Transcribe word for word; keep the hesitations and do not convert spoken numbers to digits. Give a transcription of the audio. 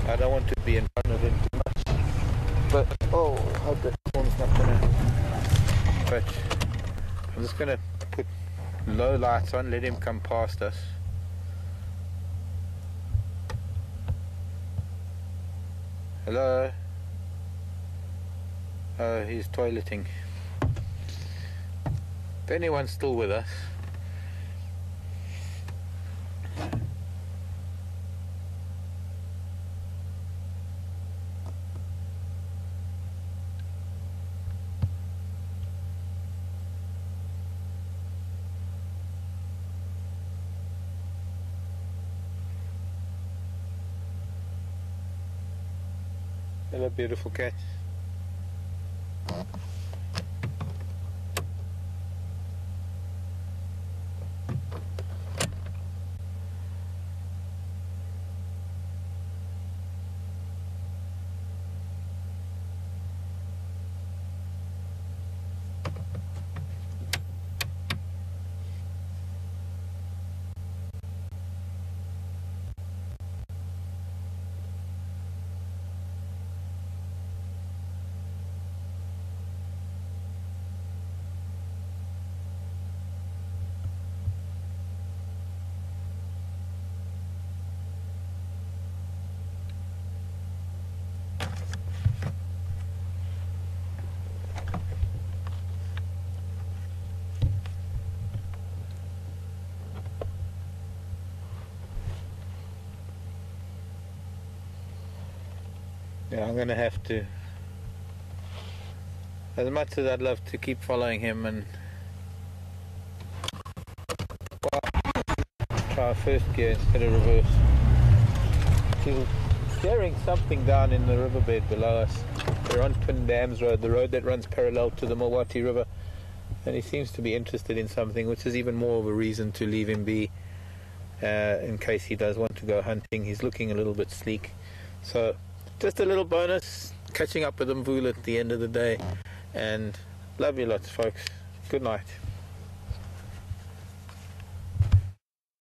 I don't want to be in front of him too much. But, oh, I hope that corn's not gonna... But I'm just gonna put low lights on, let him come past us. Hello? Oh, he's toileting. If anyone's still with us, hello, beautiful cat. Yeah, I'm gonna have to, as much as I'd love to keep following him and well, try first gear instead of reverse. He's steering something down in the riverbed below us. We're on Twin Dams Road, the road that runs parallel to the Mawati River, and he seems to be interested in something, which is even more of a reason to leave him be uh, in case he does want to go hunting. He's looking a little bit sleek, so just a little bonus, catching up with Mvula at the end of the day. And love you lots, folks. Good night.